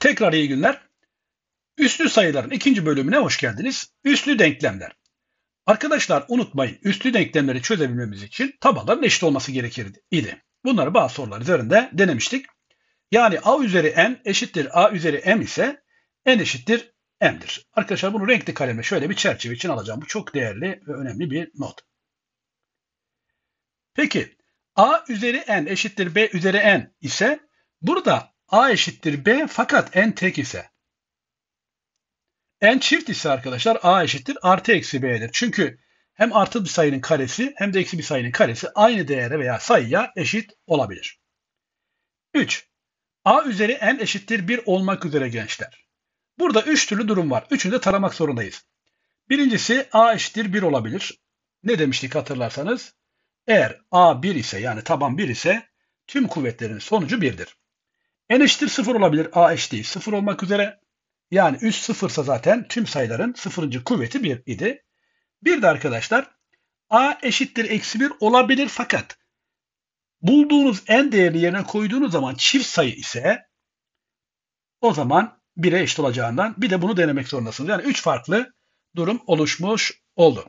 Tekrar iyi günler. Üslü sayıların ikinci bölümüne hoş geldiniz. Üslü denklemler. Arkadaşlar unutmayın, üslü denklemleri çözebilmemiz için tabanların eşit olması gerekirdi. Bunları bazı sorular üzerinde denemiştik. Yani a üzeri n eşittir a üzeri m ise n eşittir m'dir. Arkadaşlar bunu renkli kalemle şöyle bir çerçeve için alacağım. Bu çok değerli ve önemli bir not. Peki a üzeri n eşittir b üzeri n ise burada a eşittir b fakat n tek ise n çift ise arkadaşlar a eşittir artı eksi b'dir. Çünkü hem artı bir sayının karesi hem de eksi bir sayının karesi aynı değere veya sayıya eşit olabilir. 3. A üzeri n eşittir 1 olmak üzere gençler. Burada 3 türlü durum var. Üçünü de taramak zorundayız. Birincisi a eşittir 1 olabilir. Ne demiştik hatırlarsanız? Eğer a 1 ise yani taban 1 ise tüm kuvvetlerin sonucu 1'dir. N eşittir 0 olabilir. A eşittir 0 olmak üzere. Yani üst sıfırsa zaten tüm sayıların sıfırıncı kuvveti 1 idi. Bir de arkadaşlar a eşittir eksi 1 olabilir fakat bulduğunuz n değerini yerine koyduğunuz zaman çift sayı ise o zaman 1'e eşit olacağından bir de bunu denemek zorundasınız. Yani 3 farklı durum oluşmuş oldu.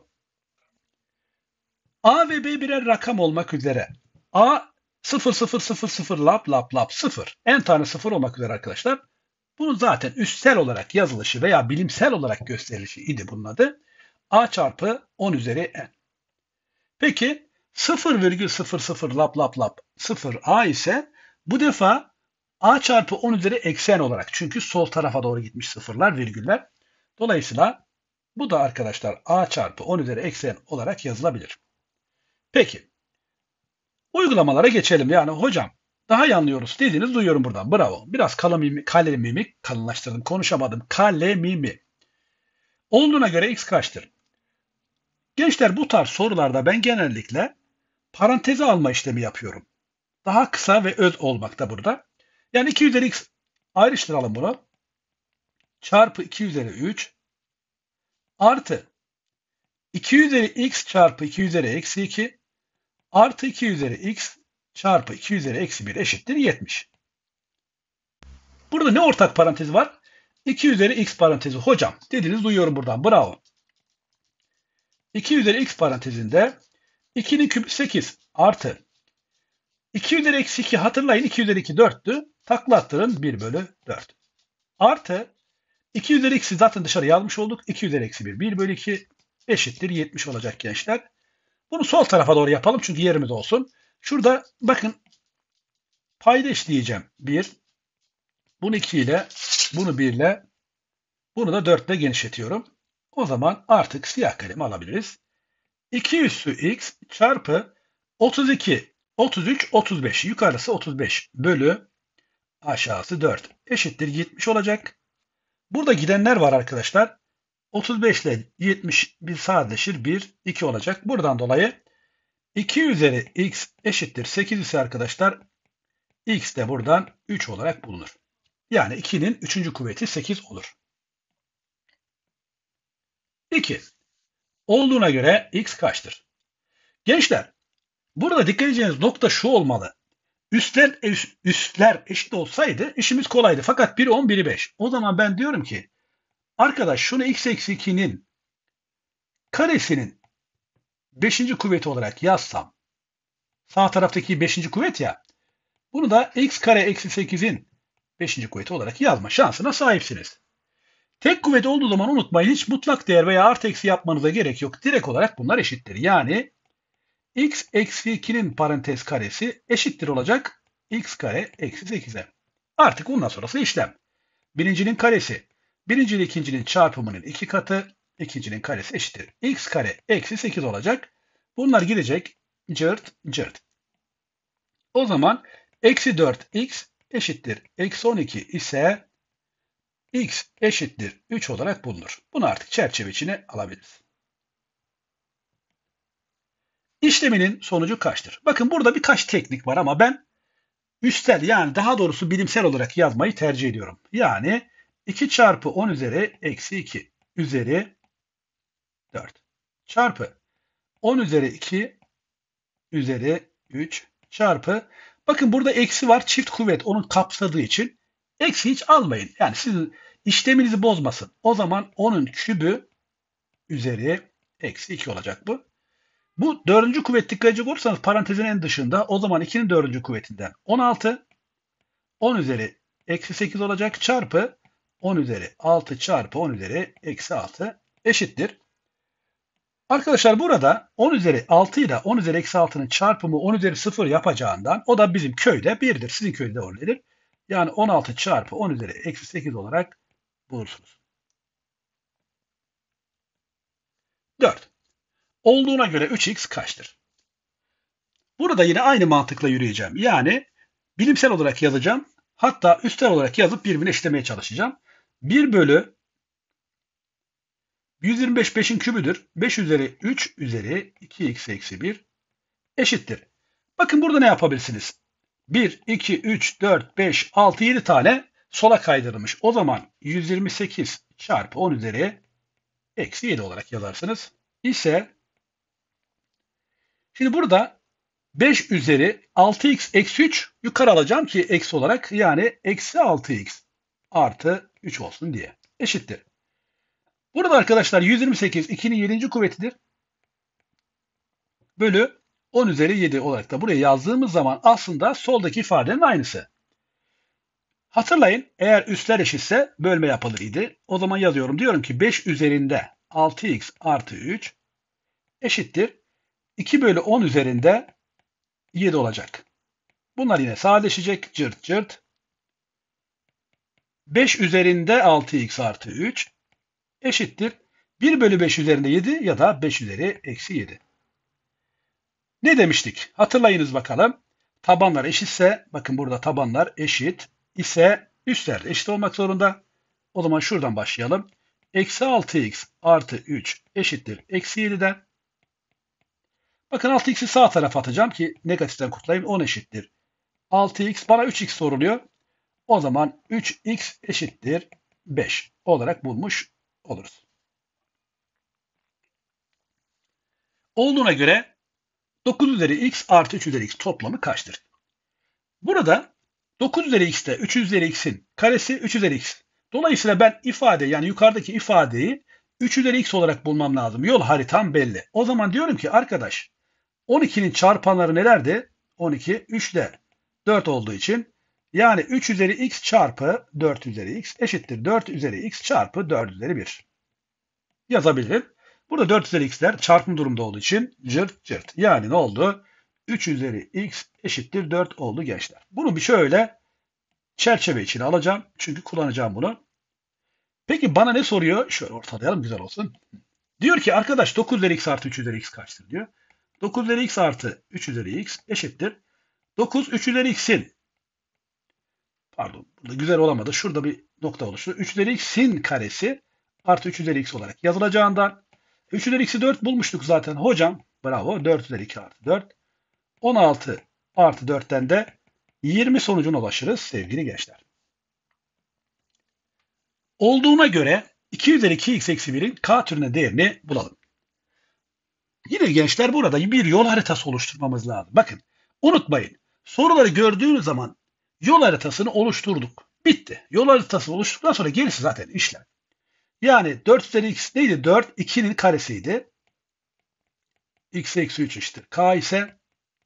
A ve B birer rakam olmak üzere. A 0 0 0 0 lap lap lap 0. N tane 0 olmak üzere arkadaşlar. Bunun zaten üstsel olarak yazılışı veya bilimsel olarak gösterilişi idi bunun adı. A çarpı 10 üzeri n. Peki 0,00 lap lap lap 0 a ise bu defa a çarpı 10 üzeri eksi n olarak. Çünkü sol tarafa doğru gitmiş sıfırlar virgüller. Dolayısıyla bu da arkadaşlar a çarpı 10 üzeri eksi n olarak yazılabilir. Peki uygulamalara geçelim. Yani hocam daha iyi anlıyoruz dediğiniz duyuyorum buradan. Bravo. Biraz kalemimi kalınlaştırdım. Konuşamadım. Kalemimi. Olduğuna göre x kaçtır? Gençler bu tarz sorularda ben genellikle paranteze alma işlemi yapıyorum. Daha kısa ve öz olmakta burada. Yani 2 üzeri x ayrıştıralım bunu. Çarpı 2 üzeri 3 artı 2 üzeri x çarpı 2 üzeri eksi 2 artı 2 üzeri x çarpı 2 üzeri eksi 1 eşittir 70. Burada ne ortak parantezi var? 2 üzeri x parantezi. Hocam dediğiniz duyuyorum buradan. Bravo. 2 üzeri x parantezinde 2'nin küpü 8 artı 2 üzeri eksi 2 hatırlayın 2 üzeri 2 4'tü. Takla attırın 1 bölü 4. Artı 2 üzeri x'i zaten dışarı yazmış olduk. 2 üzeri eksi 1 1 bölü 2 eşittir 70 olacak gençler. Bunu sol tarafa doğru yapalım çünkü yerimiz olsun. Şurada bakın payda işleyeceğim. 1. Bunu 2 ile, bunu 1 ile, bunu da 4 ile genişletiyorum. O zaman artık siyah kalemi alabiliriz. 2 üssü x çarpı 32, 33, 35. Yukarısı 35 bölü aşağısı 4 eşittir 70 olacak. Burada gidenler var arkadaşlar. 35 ile 70 bir sadeleşir 1, 2 olacak. Buradan dolayı 2 üzeri x eşittir 8 ise arkadaşlar x de buradan 3 olarak bulunur. Yani 2'nin 3. kuvveti 8 olur. 2. Olduğuna göre x kaçtır? Gençler, burada dikkat edeceğiniz nokta şu olmalı. Üstler eşit olsaydı işimiz kolaydı. Fakat biri 10, biri 5. O zaman ben diyorum ki arkadaş şunu x eksi 2'nin karesinin 5. kuvveti olarak yazsam sağ taraftaki 5. kuvvet ya bunu da x kare eksi 8'in 5. kuvveti olarak yazma şansına sahipsiniz. Tek kuvvet olduğu zaman unutmayın hiç mutlak değer veya artı eksi yapmanıza gerek yok. Direkt olarak bunlar eşittir. Yani x eksi 2'nin parantez karesi eşittir olacak x kare eksi 8'e. Artık bundan sonrası işlem. Birincinin karesi, birinci ile ikincinin çarpımının 2 katı, ikincinin karesi eşittir. X kare eksi 8 olacak. Bunlar gidecek cırt cırt. O zaman eksi 4x eşittir. Eksi 12 ise x eşittir 3 olarak bulunur. Bunu artık çerçeve içine alabiliriz. İşleminin sonucu kaçtır? Bakın burada birkaç teknik var ama ben üstel yani daha doğrusu bilimsel olarak yazmayı tercih ediyorum. Yani 2 çarpı 10 üzeri eksi 2 üzeri 4 çarpı 10 üzeri 2 üzeri 3 çarpı bakın burada eksi var çift kuvvet onun kapsadığı için Eksi hiç almayın. Yani sizin işleminizi bozmasın. O zaman 10'un kübü üzeri eksi 2 olacak bu. Bu dördüncü kuvvet dikkat edecek olursanız parantezin en dışında, o zaman 2'nin dördüncü kuvvetinden 16, 10 üzeri eksi 8 olacak, çarpı 10 üzeri 6 çarpı 10 üzeri eksi 6 eşittir. Arkadaşlar burada 10 üzeri 6 ile 10 üzeri eksi 6'nın çarpımı 10 üzeri 0 yapacağından, o da bizim köyde 1'dir. Sizin köyde öyledir. Yani 16 çarpı 10 üzeri eksi 8 olarak bulursunuz. 4. Olduğuna göre 3x kaçtır? Burada yine aynı mantıkla yürüyeceğim. Yani bilimsel olarak yazacağım. Hatta üstel olarak yazıp birbirine eşitlemeye çalışacağım. 1 bölü 125 5'in kübüdür. 5 üzeri 3 üzeri 2x eksi 1 eşittir. Bakın burada ne yapabilirsiniz? 1, 2, 3, 4, 5, 6, 7 tane sola kaydırılmış. O zaman 128 çarpı 10 üzeri eksi 7 olarak yazarsınız. Şimdi burada 5 üzeri 6x eksi 3 yukarı alacağım ki eksi olarak, yani eksi 6x artı 3 olsun diye eşittir. Burada arkadaşlar 128 2'nin 7. kuvvetidir. Bölü 10 üzeri 7 olarak da buraya yazdığımız zaman aslında soldaki ifadenin aynısı. Hatırlayın, eğer üstler eşitse bölme yapılır idi. O zaman yazıyorum. Diyorum ki 5 üzerinde 6x artı 3 eşittir 2 bölü 10 üzerinde 7 olacak. Bunlar yine sadeleşecek. Cırt cırt. 5 üzerinde 6x artı 3 eşittir 1 bölü 5 üzerinde 7 ya da 5 üzeri eksi 7. Ne demiştik? Hatırlayınız bakalım. Tabanlar eşitse, bakın burada tabanlar eşit ise üstler de eşit olmak zorunda. O zaman şuradan başlayalım. Eksi 6x artı 3 eşittir eksi 7'den. Bakın 6x'i sağ tarafa atacağım ki negatiften kurtulayım. 10 eşittir 6x. Bana 3x soruluyor. O zaman 3x eşittir 5 olarak bulmuş oluruz. Olduğuna göre 9 üzeri x artı 3 üzeri x toplamı kaçtır? Burada 9 üzeri x ile 3 üzeri x'in karesi 3 üzeri x. Dolayısıyla ben yani yukarıdaki ifadeyi 3 üzeri x olarak bulmam lazım. Yol haritam belli. O zaman diyorum ki arkadaş, 12'nin çarpanları nelerdi? 12 3'de 4 olduğu için, yani 3 üzeri x çarpı 4 üzeri x eşittir 4 üzeri x çarpı 4 üzeri 1. Yazabilirim. Burada 4 üzeri x'ler çarpım durumda olduğu için cırt cırt. Yani ne oldu? 3 üzeri x eşittir 4 oldu gençler. Bunu bir şöyle çerçeve içine alacağım. Çünkü kullanacağım bunu. Peki bana ne soruyor? Şöyle ortalayalım, güzel olsun. Diyor ki arkadaş 9 üzeri x artı 3 üzeri x kaçtır diyor. 9 üzeri x artı 3 üzeri x eşittir 9 3 üzeri x'in, pardon burada güzel olamadı. Şurada bir nokta oluştu. 3 üzeri x'in karesi artı 3 üzeri x olarak yazılacağından 3 üzeri x'i 4 bulmuştuk zaten. Hocam bravo, 4 üzeri 2 artı 4. 16 artı 4'ten de 20 sonucuna ulaşırız sevgili gençler. Olduğuna göre 2 üzeri 2x eksi 1'in k türüne değerini bulalım. Yine gençler burada bir yol haritası oluşturmamız lazım. Bakın unutmayın, soruları gördüğünüz zaman yol haritasını oluşturduk. Bitti. Yol haritası oluşturduktan sonra gerisi zaten işlem. Yani 4 üzeri x neydi? 4, 2'nin karesiydi. X eksi 3 eşittir k ise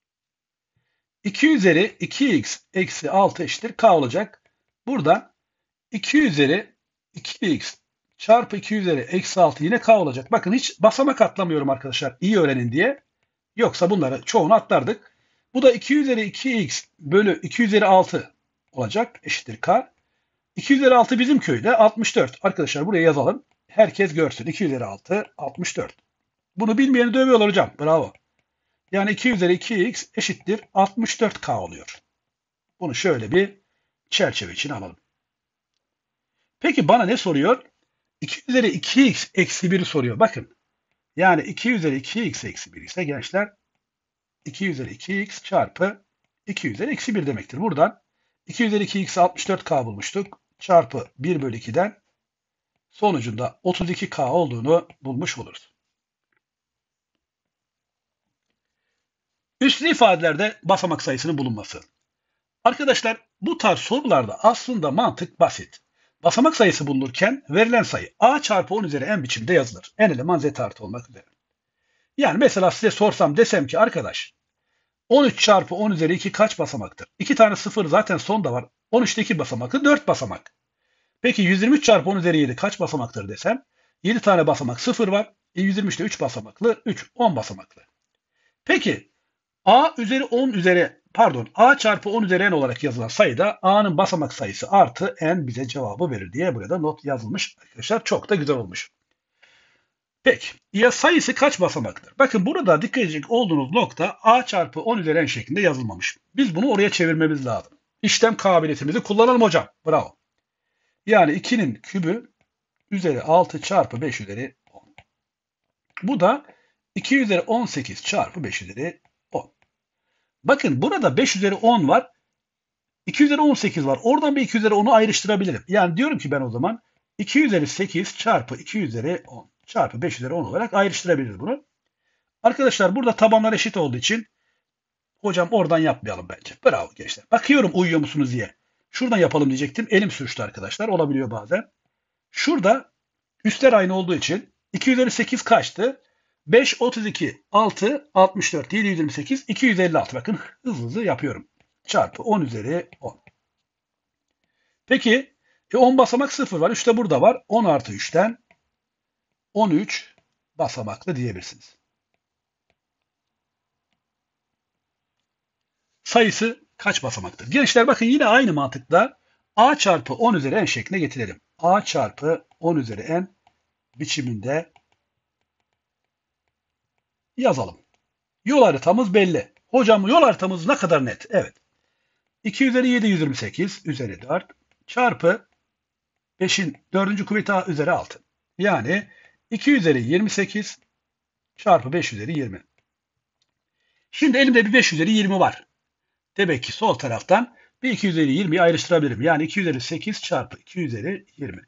2 üzeri 2x eksi 6 eşittir k olacak. Burada 2 üzeri 2x çarpı 2 üzeri eksi 6 yine k olacak. Bakın hiç basamak atlamıyorum arkadaşlar, iyi öğrenin diye. Yoksa bunları çoğunu atlardık. Bu da 2 üzeri 2x bölü 2 üzeri 6 olacak eşittir k. 2 üzeri 6 bizim köyde 64. Arkadaşlar buraya yazalım. Herkes görsün. 2 üzeri 6 64. Bunu bilmeyeni dövüyorlar hocam. Bravo. Yani 2 üzeri 2x eşittir 64k oluyor. Bunu şöyle bir çerçeve içine alalım. Peki bana ne soruyor? 2 üzeri 2x eksi 1'i soruyor. Bakın. Yani 2 üzeri 2x eksi 1 ise gençler 2 üzeri 2x çarpı 2 üzeri eksi 1 demektir. Buradan 2 üzeri 2x 64k bulmuştuk. Çarpı 1 bölü 2'den sonucunda 32k olduğunu bulmuş oluruz. Üslü ifadelerde basamak sayısının bulunması. Arkadaşlar bu tarz sorularda aslında mantık basit. Basamak sayısı bulunurken verilen sayı a çarpı 10 üzeri n biçimde yazılır. N eleman z artı olmak üzere. Yani mesela size sorsam desem ki arkadaş 13 çarpı 10 üzeri 2 kaç basamaktır? 2 tane sıfır zaten sonda var. 13'te 2 basamaklı 4 basamak. Peki 123 çarpı 10 üzeri 7 kaç basamaktır desem? 7 tane basamak sıfır var. 123'te 3 basamaklı 3 10 basamaklı. Peki a çarpı 10 üzeri n olarak yazılan sayıda a'nın basamak sayısı artı n bize cevabı verir diye burada not yazılmış arkadaşlar. Çok da güzel olmuş. Peki ya sayısı kaç basamaktır? Bakın burada dikkat edecek olduğunuz nokta a çarpı 10 üzeri n şeklinde yazılmamış. Biz bunu oraya çevirmemiz lazım. İşlem kabiliyetimizi kullanalım hocam. Bravo. Yani 2'nin kübü üzeri 6 çarpı 5 üzeri 10. Bu da 2 üzeri 18 çarpı 5 üzeri 10. Bakın burada 5 üzeri 10 var. 2 üzeri 18 var. Oradan bir 2 üzeri 10'u ayrıştırabilirim. Yani diyorum ki ben o zaman 2 üzeri 8 çarpı 2 üzeri 10 çarpı 5 üzeri 10 olarak ayrıştırabiliriz bunu. Arkadaşlar burada tabanlar eşit olduğu için hocam oradan yapmayalım bence. Bravo gençler. Bakıyorum uyuyor musunuz diye. Şuradan yapalım diyecektim. Elim sürçtü arkadaşlar. Olabiliyor bazen. Şurada üstler aynı olduğu için 2 üzeri 8 kaçtı? 5, 32, 6, 64, 728, 256. Bakın hızlı hızlı yapıyorum. Çarpı 10 üzeri 10. Peki 10 basamak 0 var. 3 de burada var. 10 artı 3'ten 13 basamaklı diyebilirsiniz. Sayısı kaç basamaktır? Gençler bakın yine aynı mantıkla a çarpı 10 üzeri n şekline getirelim. A çarpı 10 üzeri n biçiminde yazalım. Yol haritamız belli. Hocam yol haritamız ne kadar net? Evet. 2 üzeri 7 128 üzeri 4 çarpı 5'in 4. kuvveti a üzeri 6. Yani 2 üzeri 28 çarpı 5 üzeri 20. Şimdi elimde bir 5 üzeri 20 var. Demek ki sol taraftan bir 2 üzeri 20'yi ayrıştırabilirim. Yani 2 üzeri 8 çarpı 2 üzeri 20.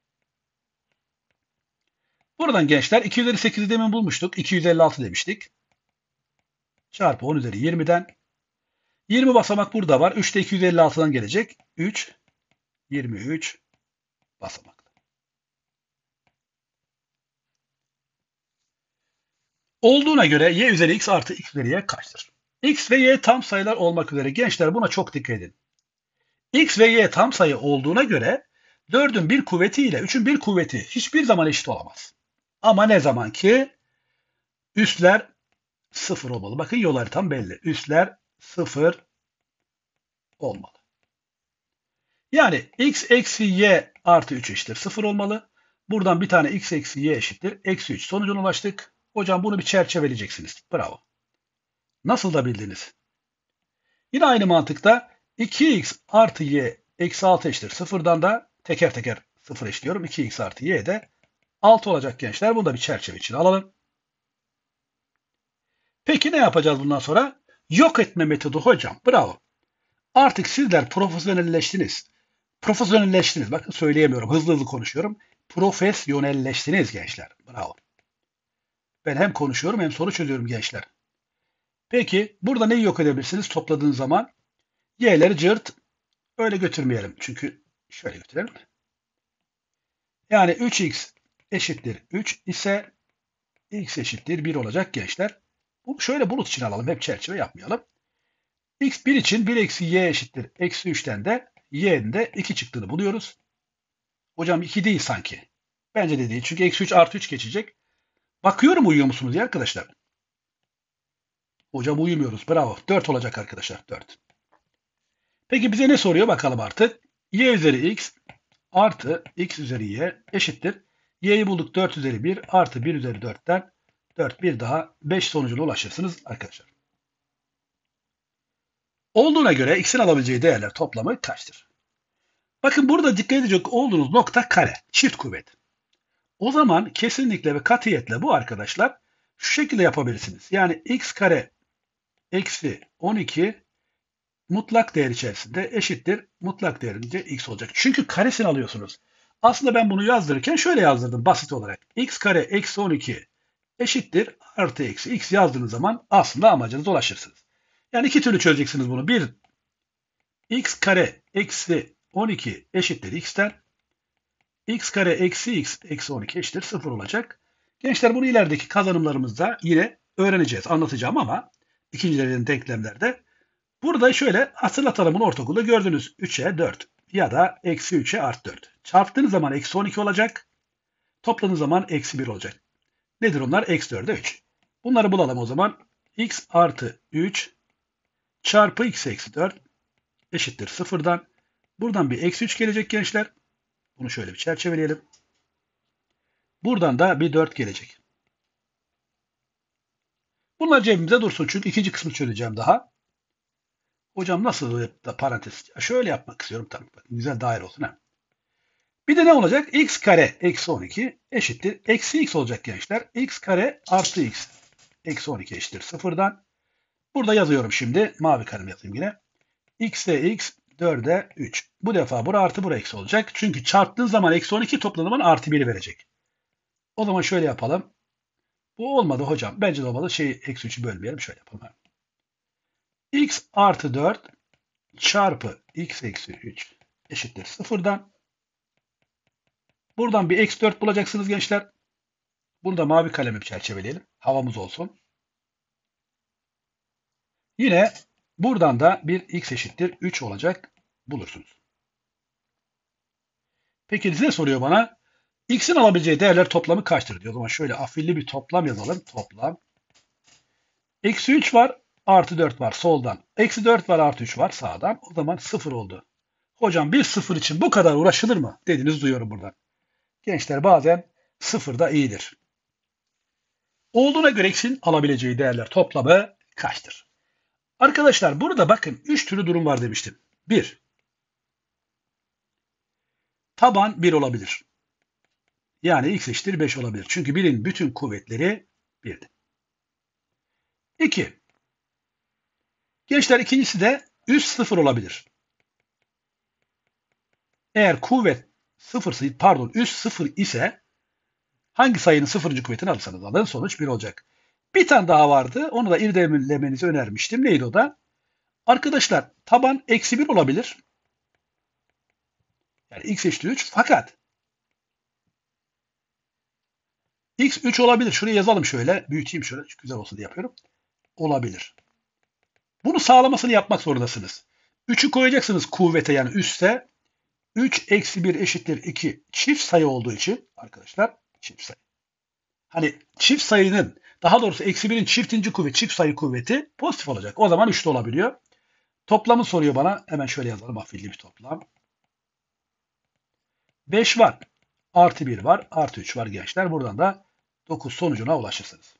Buradan gençler 2 üzeri 8'i demin bulmuştuk. 256 demiştik. Çarpı 10 üzeri 20'den. 20 basamak burada var. 3 de 256'dan gelecek. 3, 23 basamak. Olduğuna göre y üzeri x artı x üzeri y kaçtır? X ve y tam sayılar olmak üzere gençler buna çok dikkat edin. X ve y tam sayı olduğuna göre 4'ün bir kuvveti ile 3'ün bir kuvveti hiçbir zaman eşit olamaz. Ama ne zaman ki üstler 0 olmalı. Bakın yol haritam belli. Üstler 0 olmalı. Yani x eksi y artı 3 eşittir 0 olmalı. Buradan bir tane x eksi y eşittir. Eksi 3 sonucuna ulaştık. Hocam bunu bir çerçeveleyeceksiniz. Bravo. Nasıl da bildiniz? Yine aynı mantıkta 2x artı y eksi 6 eşittir. Sıfırdan da teker teker 0 eşliyorum. 2x artı y de 6 olacak gençler. Bunu da bir çerçeve için alalım. Peki ne yapacağız bundan sonra? Yok etme metodu hocam. Bravo. Artık sizler profesyonelleştiniz. Profesyonelleştiniz. Bakın söyleyemiyorum. Hızlı hızlı konuşuyorum. Profesyonelleştiniz gençler. Bravo. Ben hem konuşuyorum hem soru çözüyorum gençler. Peki burada neyi yok edebilirsiniz topladığınız zaman? Y'leri cırt öyle götürmeyelim. Çünkü şöyle götürelim. Yani 3x eşittir 3 ise x eşittir 1 olacak gençler. Bu şöyle bulut için alalım. Hep çerçeve yapmayalım. X 1 için 1 eksi y eşittir. Eksi 3'ten de y'nin de 2 çıktığını buluyoruz. Hocam 2 değil sanki. Bence de değil. Çünkü eksi 3 artı 3 geçecek. Bakıyorum uyuyor musunuz diye arkadaşlar. Hocam uyumuyoruz. Bravo. 4 olacak arkadaşlar. 4. Peki bize ne soruyor bakalım artık. Y üzeri x artı x üzeri y eşittir. Y'yi bulduk 4 üzeri 1 artı 1 üzeri 4'ten 4 bir daha 5 sonucuna ulaşırsınız arkadaşlar. Olduğuna göre x'in alabileceği değerler toplamı kaçtır? Bakın burada dikkat edecek olduğunuz nokta kare. Çift kuvvet. O zaman kesinlikle ve katiyetle bu arkadaşlar şu şekilde yapabilirsiniz. Yani x kare eksi 12 mutlak değer içerisinde eşittir. Mutlak değerince x olacak. Çünkü karesini alıyorsunuz. Aslında ben bunu yazdırırken şöyle yazdırdım basit olarak. X kare eksi 12 eşittir artı eksi x yazdığınız zaman aslında amacınıza ulaşırsınız. Yani iki türlü çözeceksiniz bunu. Bir x kare eksi 12 eşittir x'ten. X kare eksi x eksi 12 eşittir 0 olacak. Gençler bunu ilerideki kazanımlarımızda yine öğreneceğiz. Anlatacağım ama ikinci dereceli denklemlerde. Burada şöyle hatırlatalım, bunu ortaokulda gördünüz. 3'e 4 ya da eksi 3'e artı 4. Çarptığınız zaman eksi 12 olacak. Topladığınız zaman eksi 1 olacak. Nedir onlar? Eksi 4'e 3. Bunları bulalım o zaman. X artı 3 çarpı x eksi 4 eşittir 0'dan. Buradan bir eksi 3 gelecek gençler. Bunu şöyle bir çerçeveleyelim. Buradan da bir 4 gelecek. Bunlar cebimizde dursun çünkü ikinci kısmı çözeceğim daha. Hocam nasıl da parantez? Şöyle yapmak istiyorum. Tamam. Bakın, güzel daire olsun. Ha. Bir de ne olacak? X kare eksi 12 eşittir. Eksi x olacak gençler. X kare artı x eksi 12 eşittir 0'dan. Burada yazıyorum şimdi. Mavi kalem yazayım yine. X'e x 4'e 3. Bu defa bura artı bura eksi olacak. Çünkü çarptığın zaman eksi 12 topladığın zaman artı 1'i verecek. O zaman şöyle yapalım. Bu olmadı hocam. Bence de olmadı. Eksi 3'ü bölmeyelim. Şöyle yapalım. X artı 4 çarpı x eksi 3 eşittir 0'dan. Buradan bir eksi 4 bulacaksınız gençler. Bunu da mavi kalemle çerçeveleyelim. Havamız olsun. Yine buradan da bir x eşittir 3 olacak. Bulursunuz. Peki ne soruyor bana? X'in alabileceği değerler toplamı kaçtır diyor. O zaman şöyle afilli bir toplam yazalım. Toplam. Eksi 3 var. Artı 4 var soldan. Eksi 4 var artı 3 var sağdan. O zaman 0 oldu. Hocam bir 0 için bu kadar uğraşılır mı? Dediğinizi duyuyorum buradan. Gençler bazen 0 da iyidir. Olduğuna göre x'in alabileceği değerler toplamı kaçtır? Arkadaşlar burada bakın 3 türlü durum var demiştim. 1. Taban 1 olabilir. Yani x eşittir 5 olabilir. Çünkü 1'in bütün kuvvetleri 1'dir. 2. Gençler ikincisi de üst 0 olabilir. Eğer kuvvet 0 pardon üst 0 ise hangi sayının 0. kuvvetini alırsanız alın sonuç 1 olacak. Bir tane daha vardı. Onu da irdelemenizi önermiştim. Neydi o da? Arkadaşlar taban eksi 1 olabilir. Yani x eşittir 3 fakat x 3 olabilir. Şuraya yazalım şöyle. Büyüteyim şöyle. Güzel olsun diye yapıyorum. Olabilir. Bunu sağlamasını yapmak zorundasınız. 3'ü koyacaksınız kuvvete yani üste. 3 eksi 1 eşittir 2 çift sayı olduğu için arkadaşlar çift sayı. Hani çift sayının daha doğrusu eksi 1'in çiftinci kuvveti çift sayı kuvveti pozitif olacak. O zaman 3 de olabiliyor. Toplamı soruyor bana. Hemen şöyle yazalım. Afilli bir toplam. 5 var. Artı 1 var. Artı 3 var gençler. Buradan da 9 sonucuna ulaşırsınız.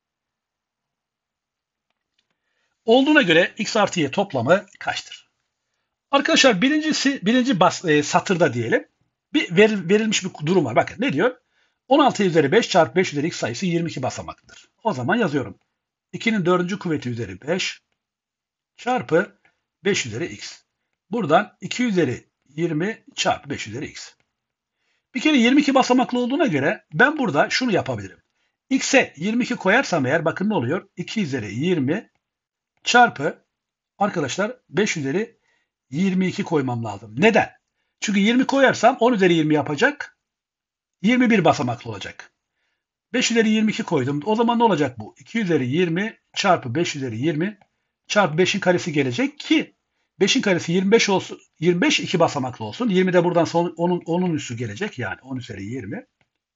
Olduğuna göre x artı y toplamı kaçtır? Arkadaşlar birinci satırda diyelim. Verilmiş bir durum var. Bakın ne diyor? 16 üzeri 5 çarpı 5 üzeri x sayısı 22 basamaklıdır. O zaman yazıyorum. 2'nin 4. kuvveti üzeri 5 çarpı 5 üzeri x. Buradan 2 üzeri 20 çarpı 5 üzeri x. Bir kere 22 basamaklı olduğuna göre ben burada şunu yapabilirim. X'e 22 koyarsam eğer bakın ne oluyor? 2 üzeri 20 çarpı arkadaşlar 5 üzeri 22 koymam lazım. Neden? Çünkü 20 koyarsam 10 üzeri 20 yapacak. 21 basamaklı olacak. 5 üzeri 22 koydum. O zaman ne olacak bu? 2 üzeri 20 çarpı 5 üzeri 20 çarpı 5'in karesi gelecek ki 5'in karesi 25 olsun. 25 2 basamaklı olsun. 20 de buradan sonra 10'un üssü gelecek. Yani 10 üzeri 20.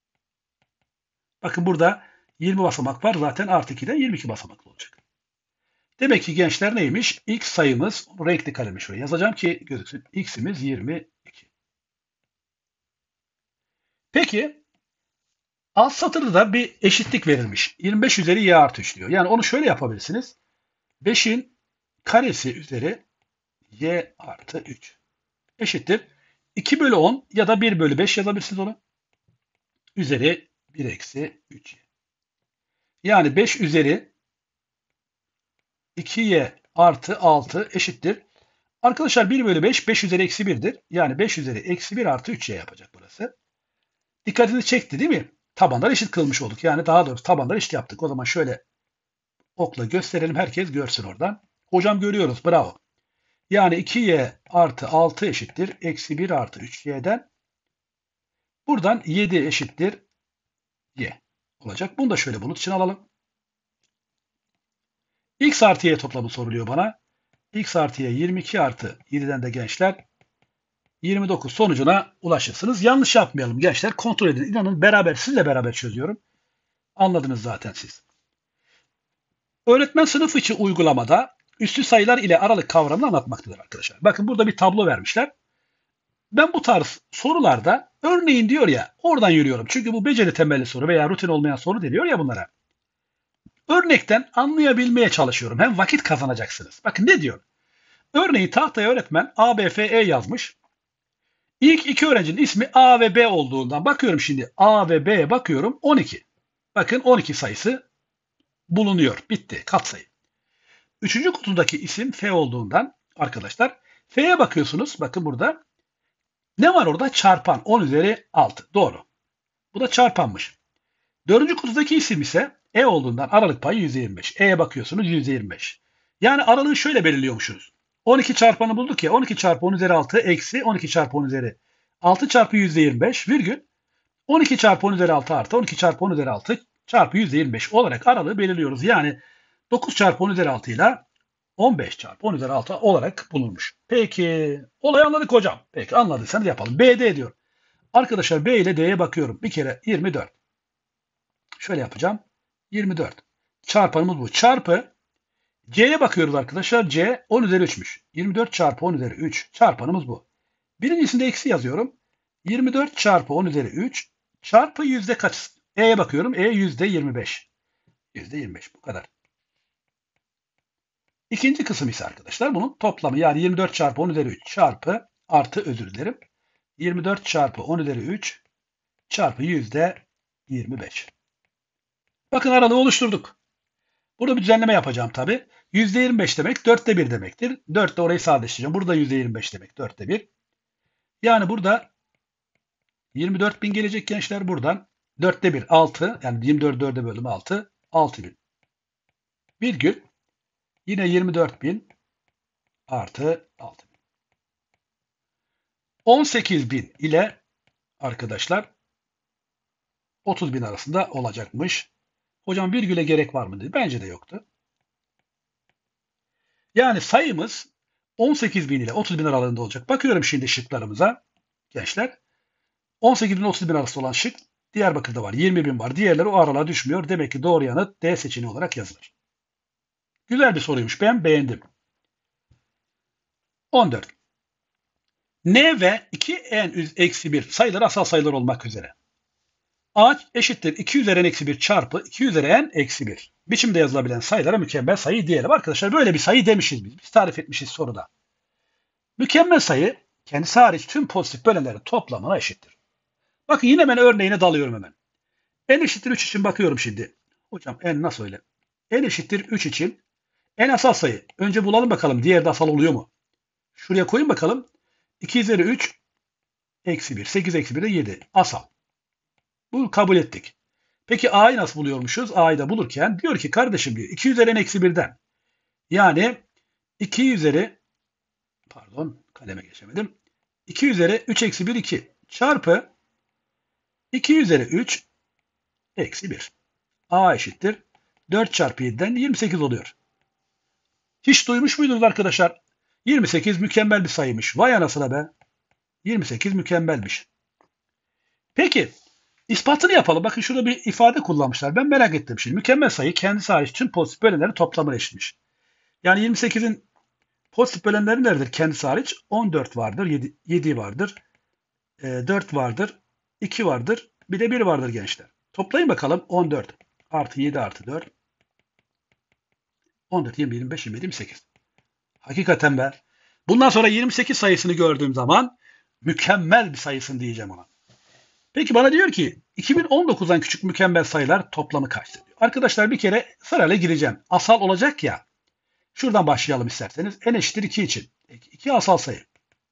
Bakın burada 20 basamak var. Zaten artı 2'den 22 basamaklı olacak. Demek ki gençler neymiş? X sayımız, renkli kalemi şuraya yazacağım ki gözüksün. X'imiz 22. Peki alt satırda da bir eşitlik verilmiş. 25 üzeri y artı 3 diyor. Yani onu şöyle yapabilirsiniz. 5'in karesi üzeri y artı 3 eşittir. 2 bölü 10 ya da 1 bölü 5 yazabilirsiniz onu. Üzeri 1 eksi 3y. Yani 5 üzeri 2y artı 6 eşittir. Arkadaşlar 1 bölü 5, 5 üzeri eksi 1'dir. Yani 5 üzeri eksi 1 artı 3y yapacak burası. Dikkatini çekti değil mi? Tabanları eşit kılmış olduk. Yani daha doğrusu tabanları eşit yaptık. O zaman şöyle okla gösterelim. Herkes görsün oradan. Hocam görüyoruz. Bravo. Yani 2y artı 6 eşittir. Eksi 1 artı 3y'den. Buradan 7 eşittir y olacak. Bunu da şöyle bulut için alalım. X artı y toplamı soruluyor bana. X artı y 22 artı 7'den de gençler 29 sonucuna ulaşırsınız. Yanlış yapmayalım gençler. Kontrol edin. İnanın beraber sizle beraber çözüyorum. Anladınız zaten siz. Öğretmen sınıf içi uygulamada üslü sayılar ile aralık kavramını anlatmaktadır arkadaşlar. Bakın burada bir tablo vermişler. Ben bu tarz sorularda örneğin diyor ya oradan yürüyorum. Çünkü bu beceri temelli soru veya rutin olmayan soru deniyor ya bunlara. Örnekten anlayabilmeye çalışıyorum. Hem vakit kazanacaksınız. Bakın ne diyor? Örneğin tahtaya öğretmen A, B, F, E yazmış. İlk iki öğrencinin ismi A ve B olduğundan bakıyorum şimdi. A ve B'ye bakıyorum 12. Bakın 12 sayısı bulunuyor. Bitti. Katsayı. Üçüncü kutudaki isim F olduğundan arkadaşlar F'ye bakıyorsunuz. Bakın burada. Ne var orada? Çarpan. 10 üzeri 6. Doğru. Bu da çarpanmış. Dördüncü kutudaki isim ise E olduğundan aralık payı %25. E'ye bakıyorsunuz %25. Yani aralığı şöyle belirliyormuşuz. 12 çarpanı bulduk ya. 12 çarpı 10 üzeri 6 eksi 12 çarpı 10 üzeri 6 çarpı %25 virgül 12 çarpı 10 üzeri 6 artı 12 çarpı 10 üzeri 6 çarpı %25 olarak aralığı belirliyoruz. Yani 9 çarpı 10 üzeri 6 ile 15 çarpı 10 üzeri 6 olarak bulunmuş. Peki olayı anladık hocam. Peki anladıysanız yapalım. BD diyor. Arkadaşlar B ile D'ye bakıyorum. Bir kere 24. Şöyle yapacağım. 24. Çarpanımız bu. Çarpı C'ye bakıyoruz arkadaşlar. C 10 üzeri 3'müş. 24 çarpı 10 üzeri 3. Çarpanımız bu. Birincisinde eksi yazıyorum. 24 çarpı 10 üzeri 3 çarpı yüzde kaç? E'ye bakıyorum. E yüzde 25. Yüzde 25 bu kadar. İkinci kısım ise arkadaşlar bunun toplamı. Yani 24 çarpı 10 üzeri 3 çarpı artı özür dilerim. 24 çarpı 10 üzeri 3 çarpı yüzde 25. Bakın aralığı oluşturduk. Burada bir düzenleme yapacağım tabi. %25 demek 4'te 1 demektir. 4 de orayı sadeleştireceğim. Burada %25 demek 4'te 1. Yani burada 24.000 gelecek gençler buradan. 4'te 1 6. Yani 24 4'e böldüm 6. 6.000. Virgül. Yine 24.000 artı 6.000. 18.000 ile arkadaşlar 30.000 arasında olacakmış. Hocam virgüle gerek var mı dedi. Bence de yoktu. Yani sayımız 18.000 ile 30.000 aralığında olacak. Bakıyorum şimdi şıklarımıza gençler. 18.000 ile 30.000 arasında olan şık Diyarbakır'da var. 20.000 var. Diğerleri o aralığa düşmüyor. Demek ki doğru yanıt D seçeneği olarak yazılır. Güzel bir soruymuş. Ben beğendim. 14. N ve 2n-1 sayıları asal sayılar olmak üzere. A eşittir 2 üzeri n eksi 1 çarpı 2 üzeri n eksi 1. Biçimde yazılabilen sayılara mükemmel sayı diyelim. Arkadaşlar böyle bir sayı demişiz biz. Biz tarif etmişiz soruda. Mükemmel sayı kendisi hariç tüm pozitif bölenlerin toplamına eşittir. Bakın yine ben örneğine dalıyorum hemen. N eşittir 3 için bakıyorum şimdi. Hocam n nasıl öyle? N eşittir 3 için n asal sayı. Önce bulalım bakalım diğer de asal oluyor mu? Şuraya koyun bakalım. 2 üzeri 3 eksi 1. 8 eksi 1 de 7. Asal. Bunu kabul ettik. Peki a'yı nasıl buluyormuşuz? A'yı da bulurken diyor ki kardeşim diyor 2 üzeri n eksi 1'den. Yani 2 üzeri pardon kaleme geçemedim. 2 üzeri 3 eksi 1 2 çarpı 2 üzeri 3 eksi 1. A eşittir. 4 çarpı 7'den 28 oluyor. Hiç duymuş muydunuz arkadaşlar? 28 mükemmel bir sayıymış. Vay anasına be. 28 mükemmelmiş. Peki ispatını yapalım. Bakın şurada bir ifade kullanmışlar. Ben merak ettim şimdi. Mükemmel sayı kendisi hariç tüm pozitif bölenlerin toplamına eşitmiş. Yani 28'in pozitif bölenleri neredir kendisi hariç? 14 vardır, 7 vardır, 4 vardır, 2 vardır, bir de 1 vardır gençler. Toplayın bakalım 14 artı 7 artı 4. 14, 20, 25, 27, 28. Hakikaten be. Bundan sonra 28 sayısını gördüğüm zaman mükemmel bir sayısın diyeceğim ona. Peki bana diyor ki 2019'dan küçük mükemmel sayılar toplamı kaçtır diyor. Arkadaşlar bir kere sırayla gireceğim. Asal olacak ya. Şuradan başlayalım isterseniz. N eşittir 2 için. 2 asal sayı.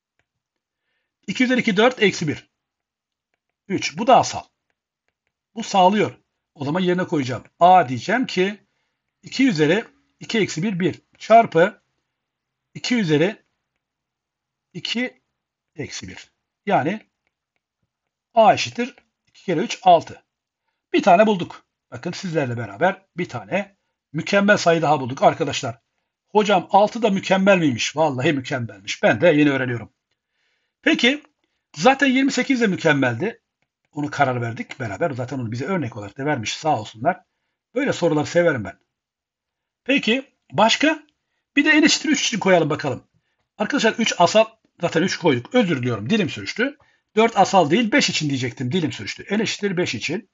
2 üzeri 2 4 eksi 1. 3. Bu da asal. Bu sağlıyor. O zaman yerine koyacağım. A diyeceğim ki 2 üzeri 2 eksi 1 1 çarpı 2 üzeri 2 eksi 1. Yani A eşittir 2 kere 3 6. Bir tane bulduk. Bakın sizlerle beraber bir tane mükemmel sayı daha bulduk arkadaşlar. Hocam 6 da mükemmel miymiş? Vallahi mükemmelmiş. Ben de yeni öğreniyorum. Peki zaten 28 de mükemmeldi. Onu karar verdik beraber. Zaten onu bize örnek olarak da vermiş sağ olsunlar. Böyle soruları severim ben. Peki başka? Bir de n eşittir 3 için koyalım bakalım. Arkadaşlar 3 asal zaten 3 koyduk. Özür diliyorum dilim sürçtü. 4 asal değil 5 için diyecektim dilim sürçtü. N eşittir 5 için.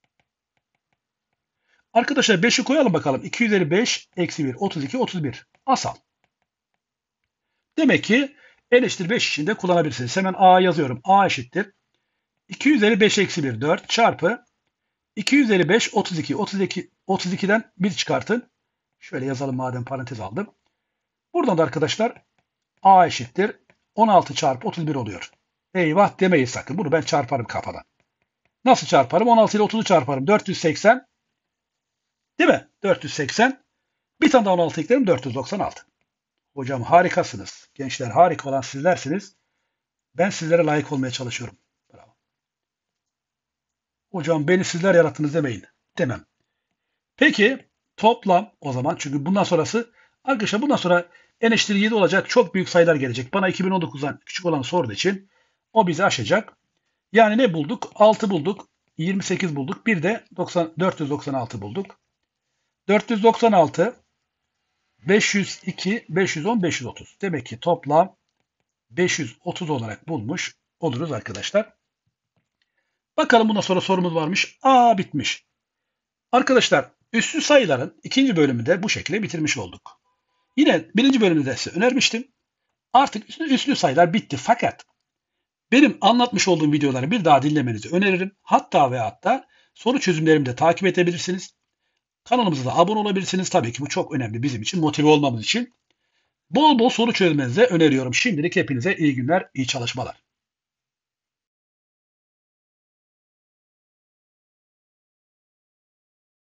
Arkadaşlar 5'i koyalım bakalım. 2 üzeri 5 eksi 1 32 31 asal. Demek ki n eşittir 5 için de kullanabilirsiniz. Hemen A yazıyorum. A eşittir 2 üzeri 5 eksi 1 4 çarpı 2 üzeri 5 32. 32'den 1 çıkartın. Şöyle yazalım madem parantez aldım. Buradan da arkadaşlar A eşittir 16 çarpı 31 oluyor. Eyvah demeyin sakın. Bunu ben çarparım kafadan. Nasıl çarparım? 16 ile 30'u çarparım. 480. Değil mi? 480. Bir tane daha 16 eklerim 496. Hocam harikasınız. Gençler harika olan sizlersiniz. Ben sizlere layık olmaya çalışıyorum. Bravo. Hocam beni sizler yarattınız demeyin. Demem. Peki toplam o zaman çünkü bundan sonrası arkadaşlar bundan sonra n eşittir 7 olacak çok büyük sayılar gelecek. Bana 2019'dan küçük olan sorduğu için o bizi aşacak. Yani ne bulduk? 6 bulduk. 28 bulduk. Bir de 496 bulduk. 496 502, 510, 530. Demek ki toplam 530 olarak bulmuş oluruz arkadaşlar. Bakalım bundan sonra sorumuz varmış. Aa bitmiş. Arkadaşlar üslü sayıların ikinci bölümünde bu şekilde bitirmiş olduk. Yine birinci bölümde de size önermiştim. Artık üslü sayılar bitti fakat benim anlatmış olduğum videoları bir daha dinlemenizi öneririm. Hatta ve hatta soru çözümlerimi de takip edebilirsiniz. Kanalımıza da abone olabilirsiniz. Tabii ki bu çok önemli bizim için, motive olmamız için. Bol bol soru çözmenizi öneriyorum. Şimdilik hepinize iyi günler, iyi çalışmalar.